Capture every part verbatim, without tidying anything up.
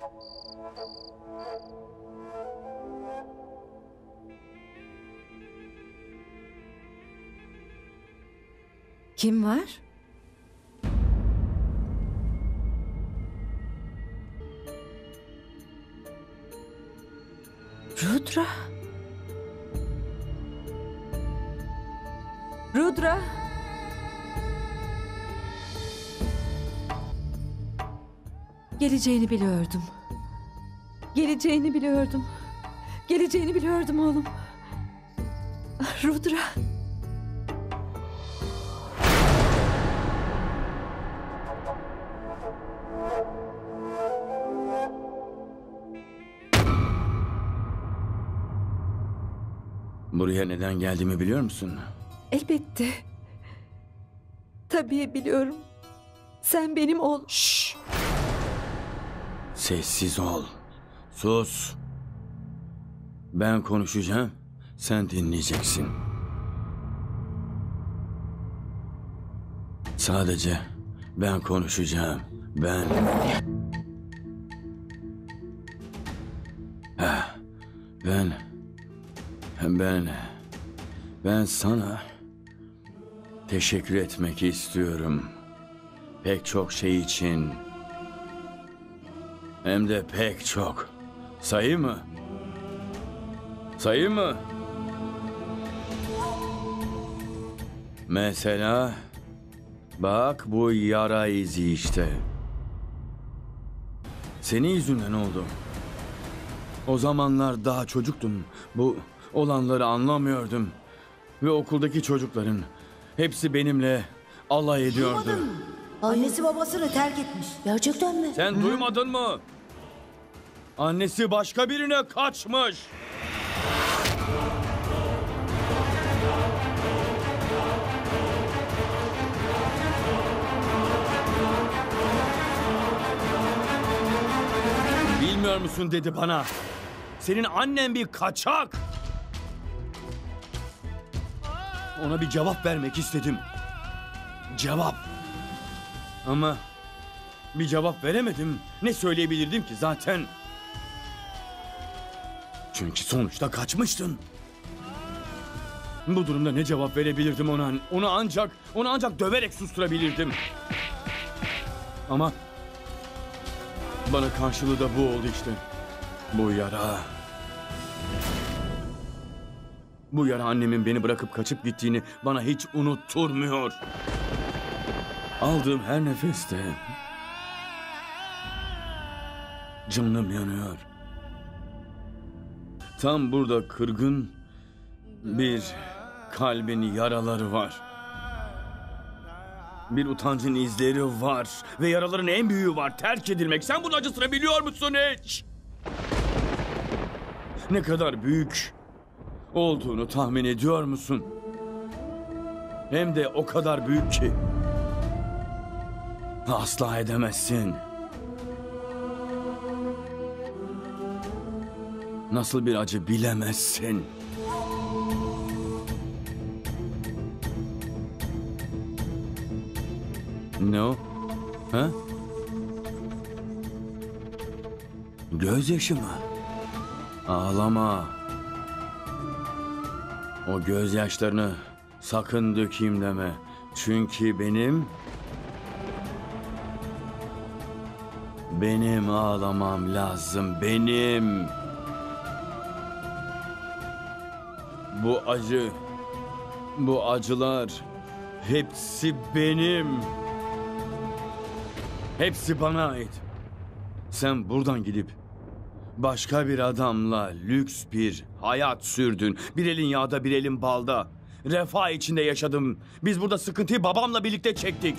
Kim var? Rudra. Rudra. Geleceğini biliyordum. Geleceğini biliyordum. Geleceğini biliyordum oğlum. Rudra. Buraya neden geldiğimi biliyor musun? Elbette. Tabii biliyorum. Sen benim oğlum. Şşş! Sessiz ol. Sus. Ben konuşacağım, sen dinleyeceksin. Sadece ben konuşacağım. Ben... Ha, ben... Ben... Ben sana teşekkür etmek istiyorum. Pek çok şey için. Hem de pek çok. Sayı mı? Sayı mı? Mesela... Bak bu yara izi işte. Senin yüzünden oldu. O zamanlar daha çocuktum. Bu olanları anlamıyordum. Ve okuldaki çocukların hepsi benimle alay ediyordu. Duymadın mı? Annesi babasını terk etmiş. Gerçekten mi? Sen duymadın mı? Annesi başka birine kaçmış. Bilmiyor musun dedi bana. Senin annen bir kaçak. Ona bir cevap vermek istedim. Cevap. Ama bir cevap veremedim. Ne söyleyebilirdim ki zaten? Çünkü sonuçta kaçmıştın. Bu durumda ne cevap verebilirdim ona? Onu ancak, onu ancak döverek susturabilirdim. Ama bana karşılığı da bu oldu işte. Bu yara. Bu yara annemin beni bırakıp kaçıp gittiğini bana hiç unutturmuyor. Aldığım her nefeste canım yanıyor. Tam burada kırgın bir kalbin yaraları var. Bir utancın izleri var. Ve yaraların en büyüğü var. Terk edilmek. Sen bunun acısını biliyor musun hiç? Ne kadar büyük olduğunu tahmin ediyor musun? Hem de o kadar büyük ki asla edemezsin. Nasıl bir acı bilemezsin. Ne o? Ha? Gözyaşı mı? Ağlama. O gözyaşlarını sakın dökeyim deme. Çünkü benim... Benim ağlamam lazım. Benim. Bu acı... Bu acılar... Hepsi benim. Hepsi bana ait. Sen buradan gidip başka bir adamla lüks bir hayat sürdün. Bir elin yağda, bir elin balda. Refah içinde yaşadım. Biz burada sıkıntıyı babamla birlikte çektik.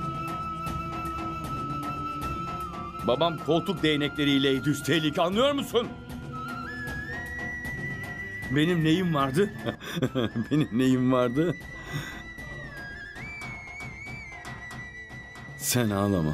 Babam koltuk değnekleriyleydi üstelik, anlıyor musun? Benim neyim vardı? Benim neyim vardı? Sen ağlama.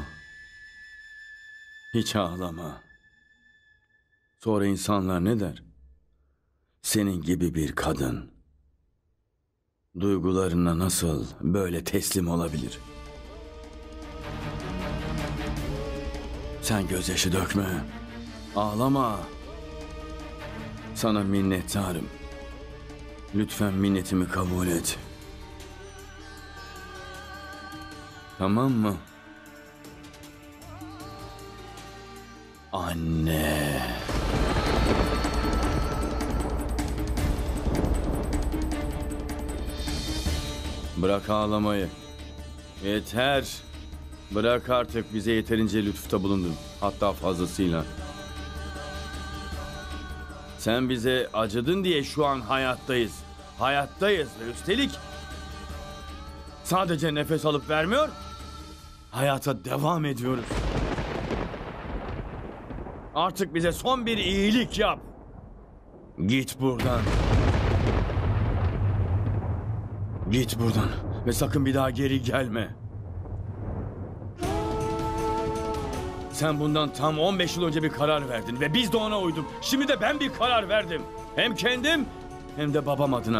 Hiç ağlama. Sonra insanlar ne der? Senin gibi bir kadın duygularına nasıl böyle teslim olabilir? Sen gözyaşı dökme. Ağlama. Sana minnettarım. Lütfen minnetimi kabul et. Tamam mı? Anne. Bırak ağlamayı. Yeter. Bırak artık, bize yeterince lütufta bulundun. Hatta fazlasıyla. Sen bize acıdın diye şu an hayattayız. Hayattayız ve üstelik sadece nefes alıp vermiyor, hayata devam ediyoruz. Artık bize son bir iyilik yap. Git buradan. Git buradan ve sakın bir daha geri gelme. Sen bundan tam on beş yıl önce bir karar verdin ve biz de ona uyduk. Şimdi de ben bir karar verdim. Hem kendim hem de babam adına.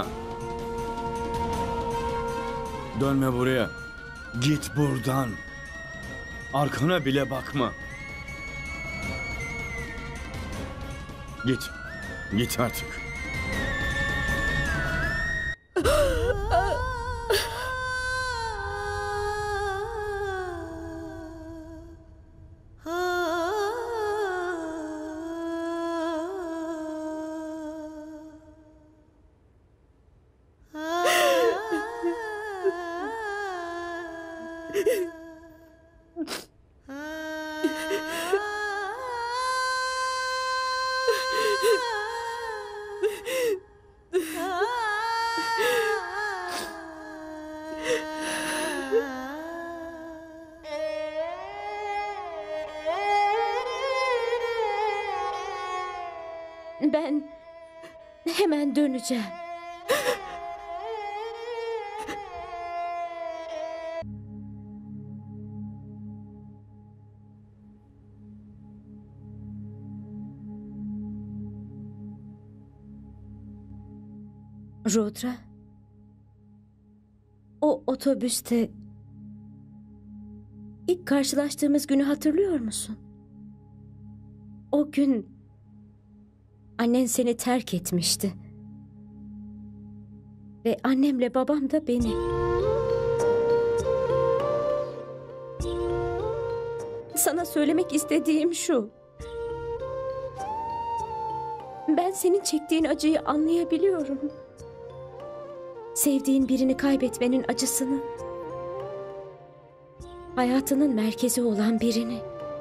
Dönme buraya. Git buradan. Arkana bile bakma. Git. Git artık. Ben hemen döneceğim. Rudra, o otobüste ilk karşılaştığımız günü hatırlıyor musun? O gün annen seni terk etmişti. Ve annemle babam da beni. Sana söylemek istediğim şu. Ben senin çektiğin acıyı anlayabiliyorum. Sevdiğin birini kaybetmenin acısını. Hayatının merkezi olan birini.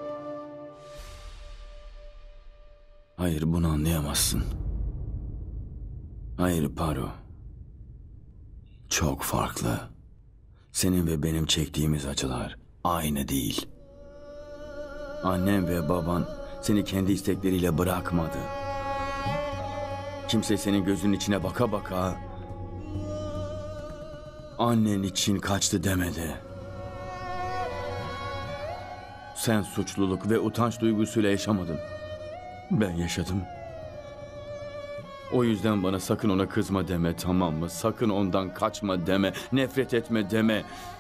Hayır, bunu anlayamazsın. Hayır Paru. Çok farklı. Senin ve benim çektiğimiz acılar aynı değil. Annem ve baban seni kendi istekleriyle bırakmadı. Kimse senin gözünün içine baka baka annen için kaçtı demedi. Sen suçluluk ve utanç duygusuyla yaşamadın. Ben yaşadım. O yüzden bana sakın ona kızma deme, tamam mı? Sakın ondan kaçma deme, nefret etme deme.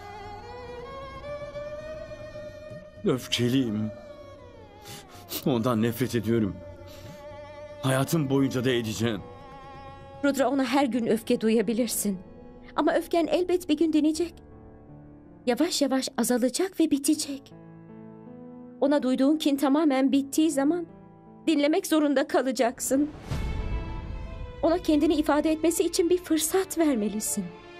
Öfkeliyim. Ondan nefret ediyorum. Hayatım boyunca da edeceğim. Rudra, ona her gün öfke duyabilirsin. Ama öfken elbet bir gün dinecek. Yavaş yavaş azalacak ve bitecek. Ona duyduğun kin tamamen bittiği zaman dinlemek zorunda kalacaksın. Ona kendini ifade etmesi için bir fırsat vermelisin.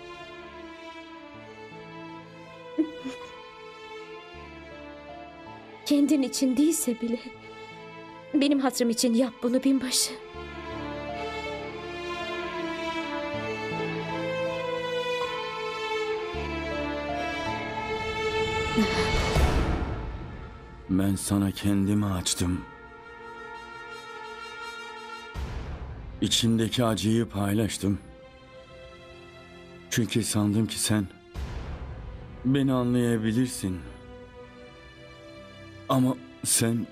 Kendin için değilse bile benim hatırım için yap bunu binbaşı. Ben sana kendimi açtım. İçimdeki acıyı paylaştım. Çünkü sandım ki sen beni anlayabilirsin. Ama sen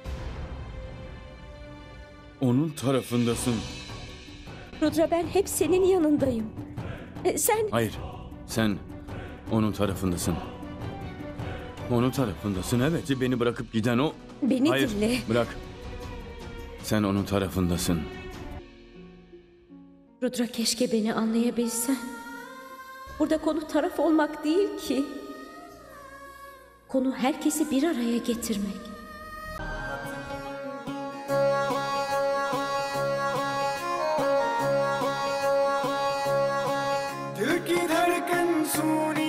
onun tarafındasın. Rudra, ben hep senin yanındayım. E, Sen... Hayır, sen onun tarafındasın. Onun tarafındasın, evet. Beni bırakıp giden o. Beni Hayır, dinle. bırak. Sen onun tarafındasın. Rudra, keşke beni anlayabilsen. Burada konu taraf olmak değil ki. Konu herkesi bir araya getirmek. दिल की धड़कन सुनी